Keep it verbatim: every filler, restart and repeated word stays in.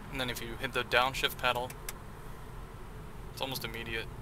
And then if you hit the downshift pedal, it's almost immediate.